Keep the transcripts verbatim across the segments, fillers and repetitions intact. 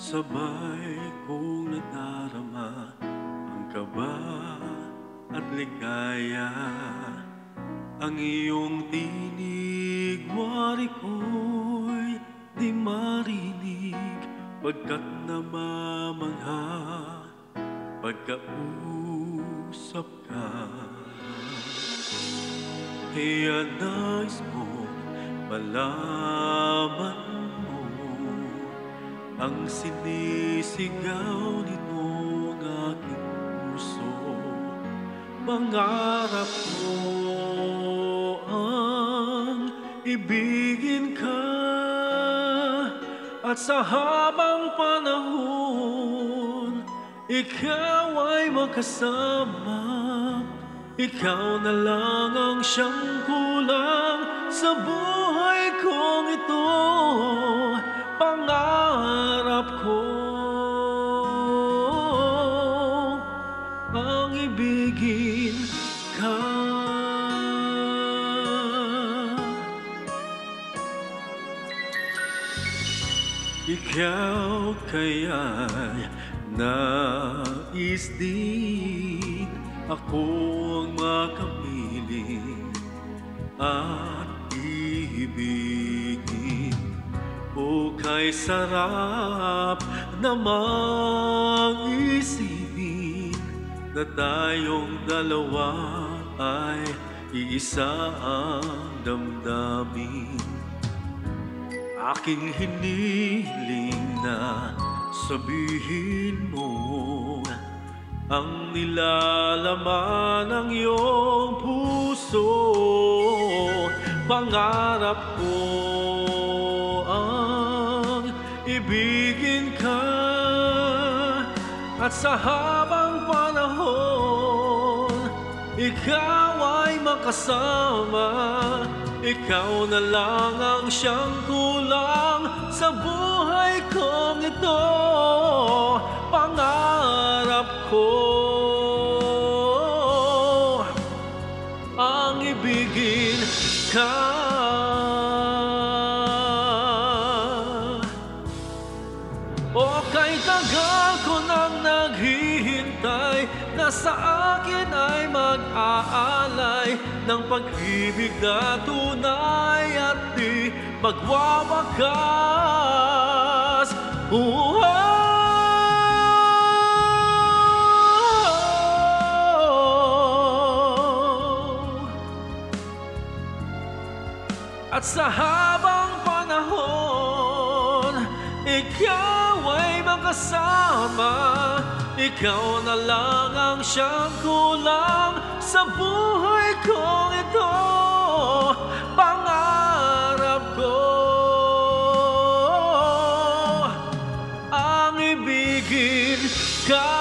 Sabay kong nadarama ang kaba at ligaya. Ang iyong tinig, wari ko'y di marinig, pagkat namamangha pagkausap ka. Kaya nais mong malaman mo ang sinisigaw nitong aking puso. Pangarap ko ang ibigin ka, at sa habang panahon ikaw ay makasama. Ikaw na lang ang siyang kulang sa buhay kong ito. Pangarap ko ang ibigin ka. Ikaw kaya'y nais din ako ang makapiling at ibigin. O kay sarap namang isipin na tayong dalawa ay iisa ang damdamin. Aking hiniling na sabihin mo ang nilalaman ng iyong puso. Pangarap ko ang ibigin ka, at sa habang panahon ikaw ay makasama. Ikaw na lang ang siyang kulang sa buhay kong ito. Pangarap ko ang ibigin ka. O kay tagal ko nang naghihintay na sa akin ay mag-aalay ng pag-ibig na tunay at di magwawakas. Buhay at sa habang panahon ikaw ay makasama. Ikaw na lang ang siyang kulang sa buhay kong ito. Pangarap ko ang ibigin ka.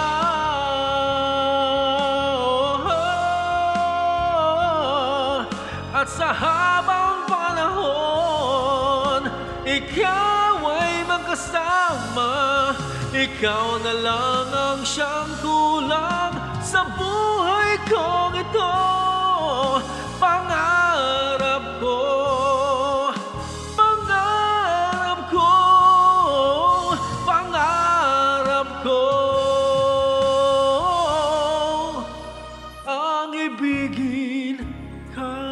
At sa habang panahon ikaw ay magkasama. Ikaw na lang ang siyang kulang sa buhay kong ito. Pangarap ko, pangarap ko, pangarap ko ang ibigin ka.